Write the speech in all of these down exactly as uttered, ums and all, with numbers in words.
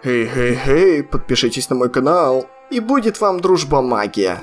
Хей-хей-хей, подпишитесь на мой канал, и будет вам дружба магия.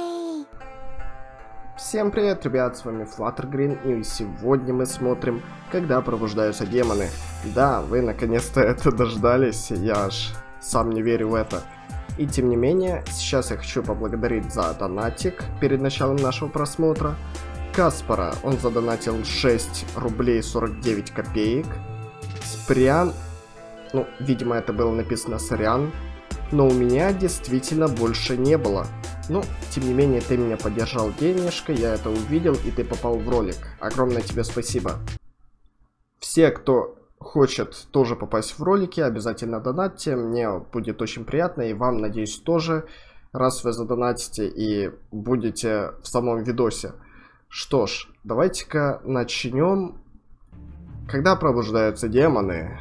Всем привет, ребят, с вами Fluttergreen, и сегодня мы смотрим, когда пробуждаются демоны. Да, вы наконец-то это дождались, я аж сам не верю в это. И тем не менее, сейчас я хочу поблагодарить за донатик перед началом нашего просмотра. Каспара, он задонатил шесть рублей сорок девять копеек. Спрян, ну, видимо, это было написано Сорян, но у меня действительно больше не было. Ну, тем не менее, ты меня поддержал денежкой, я это увидел, и ты попал в ролик. Огромное тебе спасибо. Все, кто хочет тоже попасть в ролики, обязательно донатьте, мне будет очень приятно, и вам, надеюсь, тоже, раз вы задонатите и будете в самом видосе. Что ж, давайте-ка начнем. Когда пробуждаются демоны?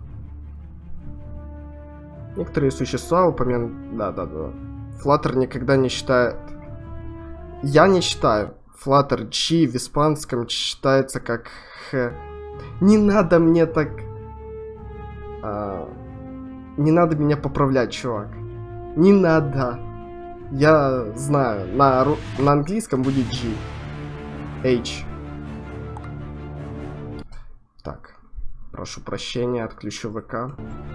Некоторые существа упомянут... Да-да-да. Flutter никогда не считает... Я не считаю. Flutter G в испанском читается как Х. Не надо мне так... А... Не надо меня поправлять, чувак. Не надо. Я знаю. На, ру... на английском будет G. H. Так. Прошу прощения, отключу ВК.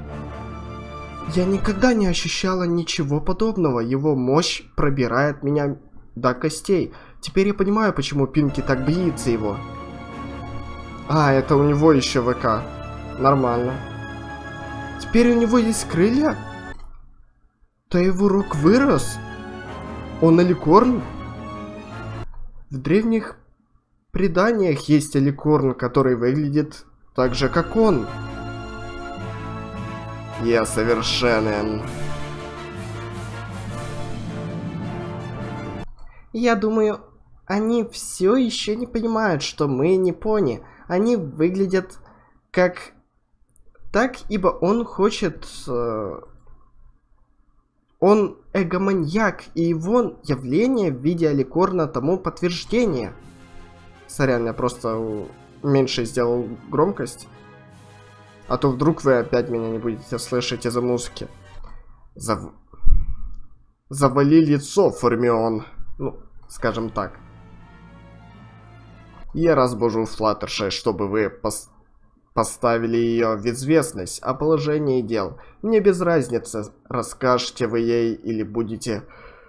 Я никогда не ощущала ничего подобного. Его мощь пробирает меня до костей. Теперь я понимаю, почему Пинки так боится его. А, это у него еще ВК. Нормально. Теперь у него есть крылья? То его рог вырос? Он аликорн? В древних преданиях есть аликорн, который выглядит так же, как он. Я совершенен. Я думаю, они все еще не понимают, что мы не пони. Они выглядят как так, ибо он хочет... Э... Он эгоманьяк, и его явление в виде аликорна тому подтверждение. Сорян, я просто меньше сделал громкость. А то вдруг вы опять меня не будете слышать из-за музыки. Зав... Завали лицо, Формион. Ну, скажем так. Я разбужу Флаттершай, чтобы вы пос... поставили ее в известность о положении дел. Мне без разницы, расскажете вы ей или будете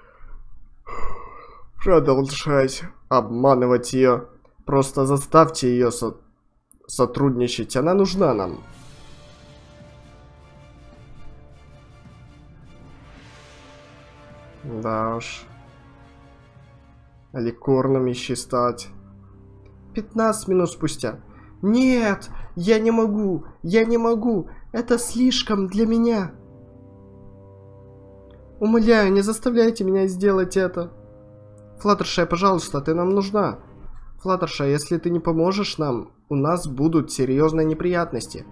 продолжать обманывать ее. Просто заставьте ее со... сотрудничать. Она нужна нам. Да уж. Аликорном ищи стать. пятнадцать минут спустя. Нет, я не могу. Я не могу. Это слишком для меня. Умоляю, не заставляйте меня сделать это. Флаттершай, пожалуйста, ты нам нужна. Флаттершай, если ты не поможешь нам, у нас будут серьезные неприятности.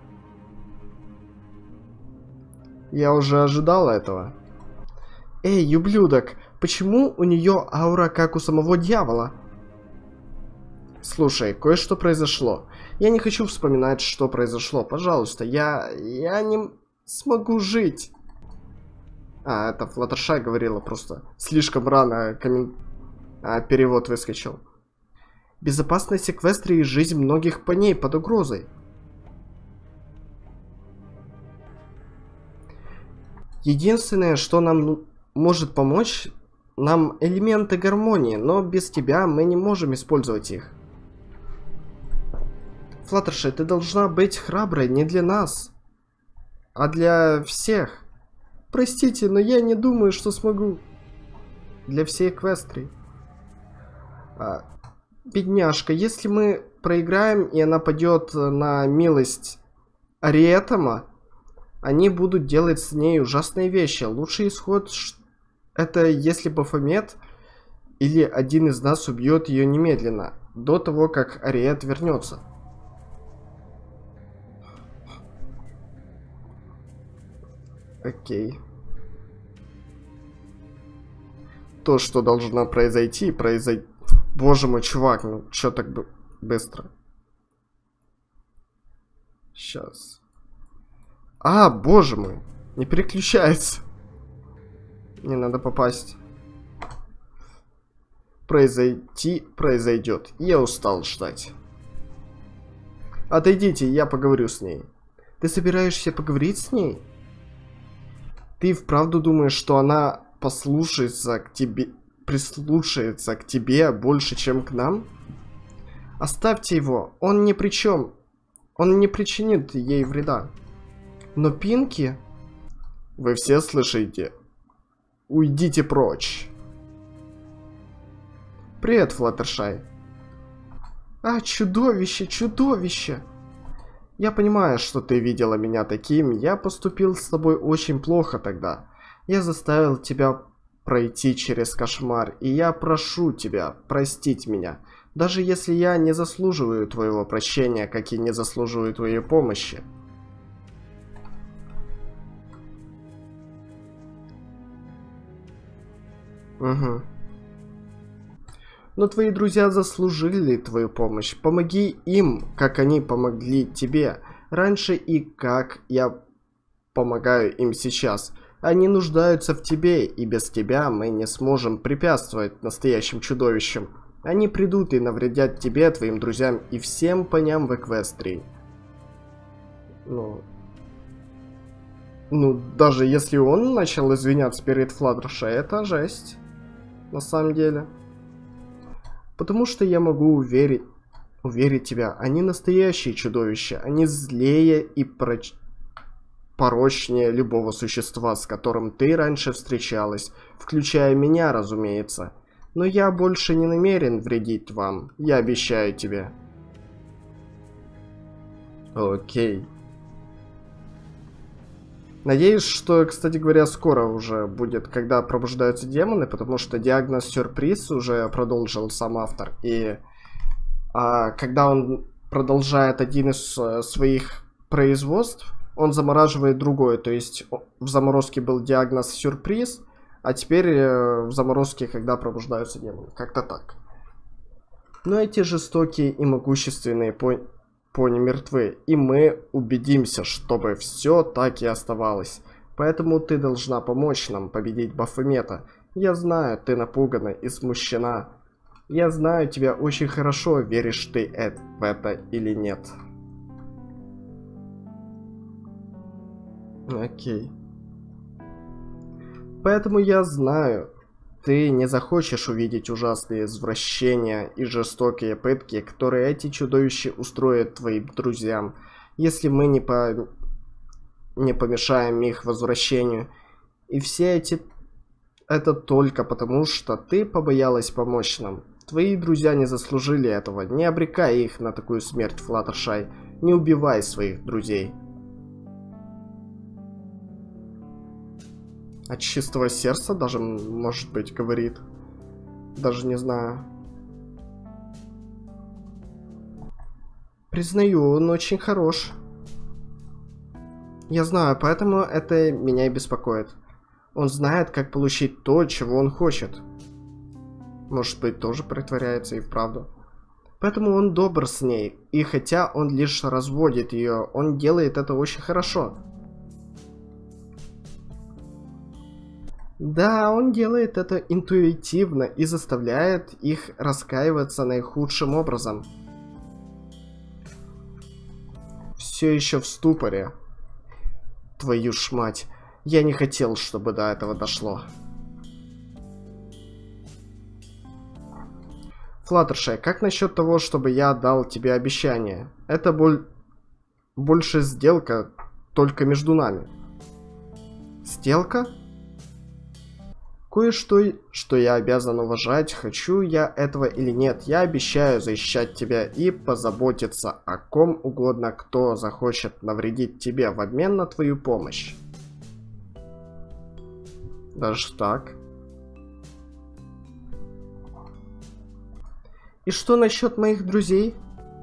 Я уже ожидал этого. Эй, ублюдок, почему у нее аура как у самого дьявола? Слушай, кое-что произошло. Я не хочу вспоминать, что произошло. Пожалуйста, я... я не смогу жить. А, это Флаттершай говорила просто. Слишком рано коммен... а, перевод выскочил. Безопасность Эквестрии и жизнь многих поней под угрозой. Единственное, что нам может помочь, нам элементы гармонии, но без тебя мы не можем использовать их. Флаттершай, ты должна быть храброй не для нас, а для всех. Простите, но я не думаю, что смогу. Для всей Эквестрии. А, бедняжка, если мы проиграем и она падет на милость Ариэтома, они будут делать с ней ужасные вещи. Лучший исход это если Бафомет или один из нас убьет ее немедленно, до того, как Ариэт вернется. Окей. То, что должно произойти, произойти. Боже мой, чувак, ну чё так быстро? Сейчас. А, боже мой. Не переключается. Не надо попасть. Произойти произойдет. Я устал ждать. Отойдите, я поговорю с ней. Ты собираешься поговорить с ней? Ты вправду думаешь, что она послушается к тебе, прислушается к тебе больше, чем к нам? Оставьте его, он ни при чем. Он не причинит ей вреда. Но Пинки... Вы все слышите? Уйдите прочь. Привет, Флаттершай. А, чудовище, чудовище. Я понимаю, что ты видела меня таким. Я поступил с тобой очень плохо тогда. Я заставил тебя пройти через кошмар. И я прошу тебя простить меня. Даже если я не заслуживаю твоего прощения, как и не заслуживаю твоей помощи. Угу. Но твои друзья заслужили твою помощь. Помоги им, как они помогли тебе раньше и как я помогаю им сейчас. Они нуждаются в тебе, и без тебя мы не сможем препятствовать настоящим чудовищам. Они придут и навредят тебе, твоим друзьям и всем поням в Эквестрии. Ну... Ну, даже если он начал извиняться перед Флаттершай, это жесть. На самом деле. Потому что я могу уверить, уверить тебя, они настоящие чудовища. Они злее и проч... порочнее любого существа, с которым ты раньше встречалась. Включая меня, разумеется. Но я больше не намерен вредить вам. Я обещаю тебе. Окей. Надеюсь, что, кстати говоря, скоро уже будет, когда пробуждаются демоны, потому что диагноз сюрприз уже продолжил сам автор. И а, когда он продолжает один из а, своих производств, он замораживает другое. То есть в заморозке был диагноз сюрприз, а теперь э, в заморозке, когда пробуждаются демоны. Как-то так. Но эти жестокие и могущественные по... пони мертвы. И мы убедимся, чтобы все так и оставалось. Поэтому ты должна помочь нам победить Бафомета. Я знаю, ты напугана и смущена. Я знаю тебя очень хорошо, веришь ты это, в это или нет. Окей. Поэтому я знаю, ты не захочешь увидеть ужасные извращения и жестокие пытки, которые эти чудовища устроят твоим друзьям, если мы не, по... не помешаем их возвращению. И все эти... Это только потому, что ты побоялась помочь нам. Твои друзья не заслужили этого. Не обрекай их на такую смерть, Флаттершай. Не убивай своих друзей. От чистого сердца даже, может быть, говорит. Даже не знаю. Признаю, он очень хорош. Я знаю, поэтому это меня и беспокоит. Он знает, как получить то, чего он хочет. Может быть, тоже притворяется и вправду. Поэтому он добр с ней. И хотя он лишь разводит ее, он делает это очень хорошо. Да, он делает это интуитивно и заставляет их раскаиваться наихудшим образом. Все еще в ступоре. Твою ж мать. Я не хотел, чтобы до этого дошло. Флаттершай, как насчет того, чтобы я дал тебе обещание? Это боль... больше сделка, только между нами. Сделка? Кое-что, что я обязан уважать, хочу я этого или нет, я обещаю защищать тебя и позаботиться о ком угодно, кто захочет навредить тебе в обмен на твою помощь. Даже так. И что насчет моих друзей?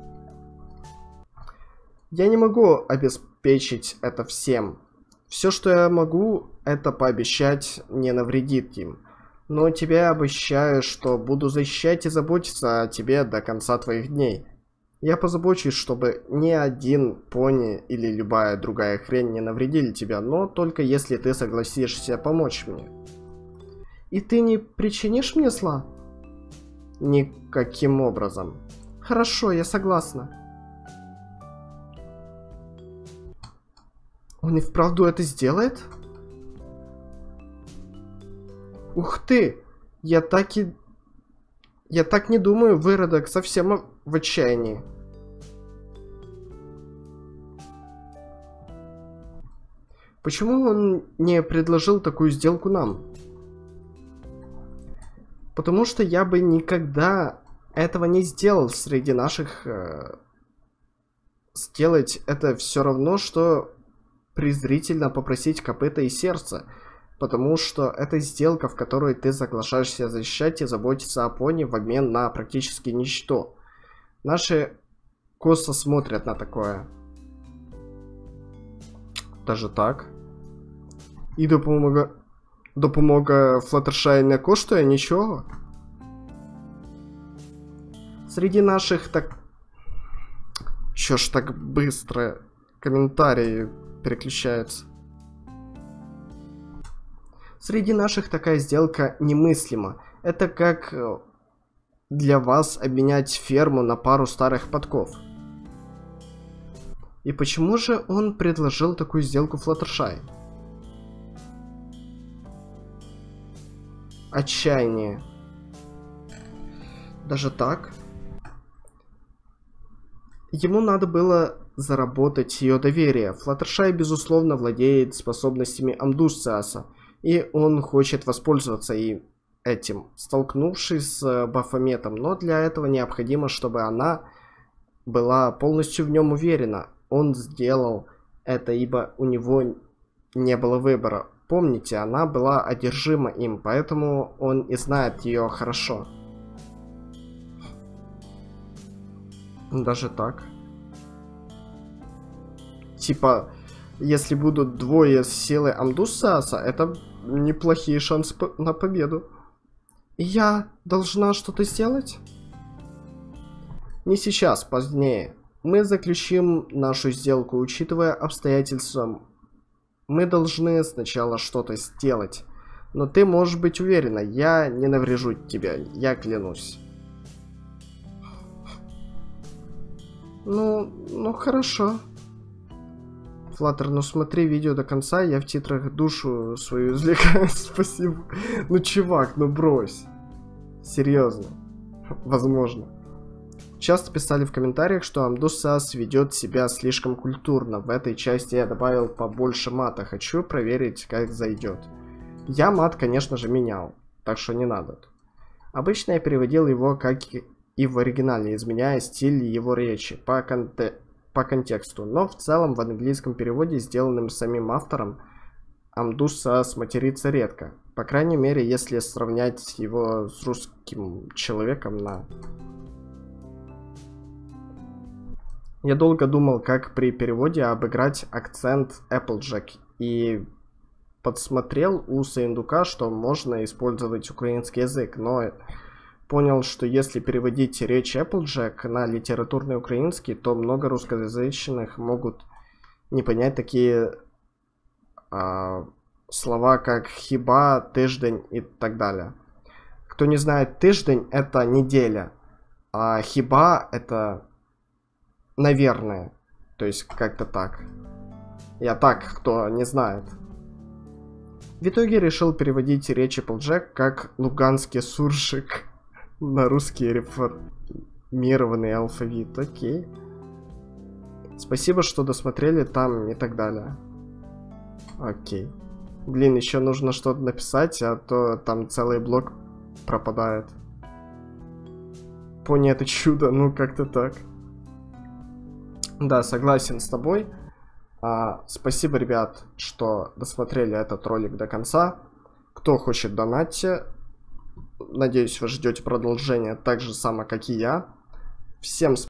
Я не могу обеспечить это всем. Все, что я могу, это пообещать не навредит им. Но тебе обещаю, что буду защищать и заботиться о тебе до конца твоих дней. Я позабочусь, чтобы ни один пони или любая другая хрень не навредили тебя, но только если ты согласишься помочь мне. И ты не причинишь мне зла? Никаким образом. Хорошо, я согласна. Он и вправду это сделает? Ух ты! Я так и... Я так не думаю, выродок совсем в отчаянии. Почему он не предложил такую сделку нам? Потому что я бы никогда этого не сделал среди наших... Э, сделать это все равно, что презрительно попросить копыта и сердце. Потому что это сделка, в которой ты соглашаешься защищать и заботиться о пони в обмен на практически ничто. Наши косо смотрят на такое. Даже так. І допомога... Допомога Флаттершай не коштує нічого. Среди наших так... Чё ж так быстро комментарии переключаются? Среди наших такая сделка немыслима. Это как для вас обменять ферму на пару старых подков. И почему же он предложил такую сделку Флаттершай? Отчаяние. Даже так? Ему надо было заработать ее доверие. Флаттершай, безусловно, владеет способностями Амдусциаса, и он хочет воспользоваться и этим, столкнувшись с Бафометом. Но для этого необходимо, чтобы она была полностью в нем уверена. Он сделал это, ибо у него не было выбора. Помните, она была одержима им, поэтому он и знает ее хорошо. Даже так. Типа, если будут двое с силой Амдусциаса, это неплохие шансы по на победу. И я должна что-то сделать? Не сейчас, позднее. Мы заключим нашу сделку, учитывая обстоятельства. Мы должны сначала что-то сделать. Но ты можешь быть уверена, я не наврежу тебя, я клянусь. Ну, ну хорошо. Флаттер, ну смотри видео до конца, я в титрах душу свою извлекаю, спасибо. Ну чувак, ну брось. Серьезно. Возможно. Часто писали в комментариях, что Амдусциас ведет себя слишком культурно. В этой части я добавил побольше мата. Хочу проверить, как зайдет. Я мат, конечно же, менял, так что не надо. Обычно я переводил его, как и в оригинале, изменяя стиль его речи по, конте по контексту. Но в целом в английском переводе, сделанном самим автором, Амдусциас матерится редко. По крайней мере, если сравнять его с русским человеком на... Я долго думал, как при переводе обыграть акцент Applejack, и подсмотрел у Саиндука, что можно использовать украинский язык, но понял, что если переводить речь Applejack на литературный украинский, то много русскоязычных могут не понять такие а, слова, как хиба, тиждень и так далее. Кто не знает, тиждень — это неделя, а хиба — это... Наверное. То есть, как-то так. Я так, кто не знает. В итоге решил переводить речь Applejack как луганский суржик на русский реформированный алфавит. Окей. Спасибо, что досмотрели там и так далее. Окей. Блин, еще нужно что-то написать, а то там целый блок пропадает. Пони — это чудо, ну как-то так. Да, согласен с тобой. А, спасибо, ребят, что досмотрели этот ролик до конца. Кто хочет донатьте. Надеюсь, вы ждете продолжения так же само, как и я. Всем спасибо.